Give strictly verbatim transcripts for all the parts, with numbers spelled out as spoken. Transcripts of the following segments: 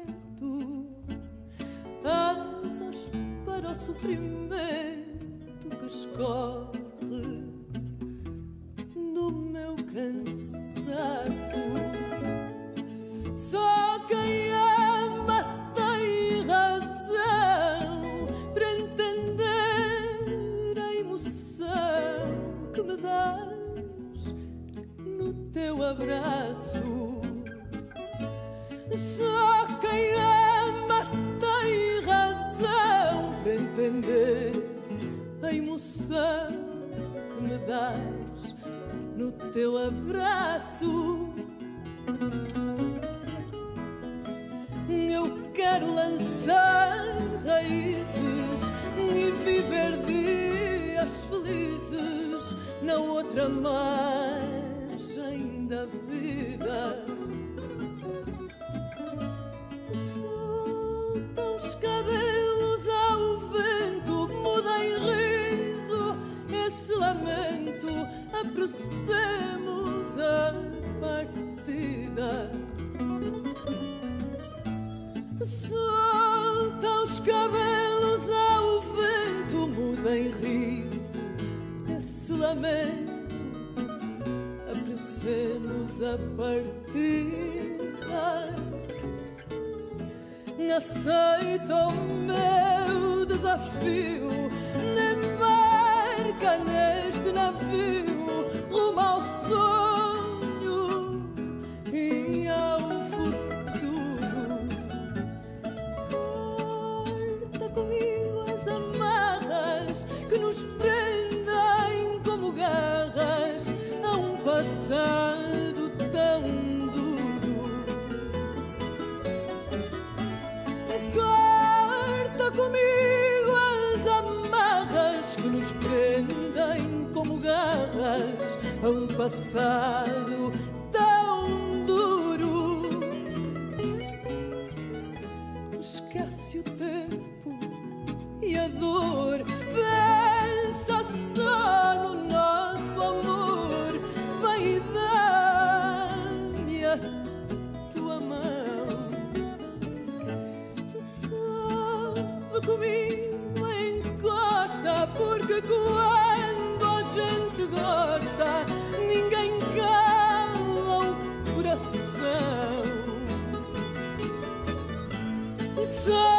asas para o sofrimento que escorre do meu cansaço. Só quem ama tem razão para entender a emoção que me dás no teu abraço. Só quem ama tem razão para entender a emoção que me dás no teu abraço. Eu quero lançar raízes e viver dias felizes na outra margem da vida. Solta os cabelos ao vento, muda em riso esse lamento, apressemos a partida. Solta os cabelos ao vento, muda em riso esse lamento, apressemos a partida. Aceita o meu desafio, embarca neste navio rumo ao sonho e ao futuro. Corta comigo as amarras que nos prendem como garras a um passado tão duro. Corta comigo as amarras que nos prendem como garras a um passado tão duro. Esquece o tempo e a dor, pensa só no nosso amor. Vem e dá-me a tua mão. Sobe comigo, encosta, porque quando a gente gosta ninguém cala o coração. Sobe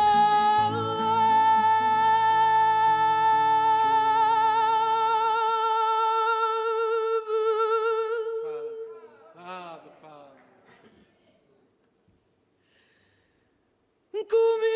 comigo.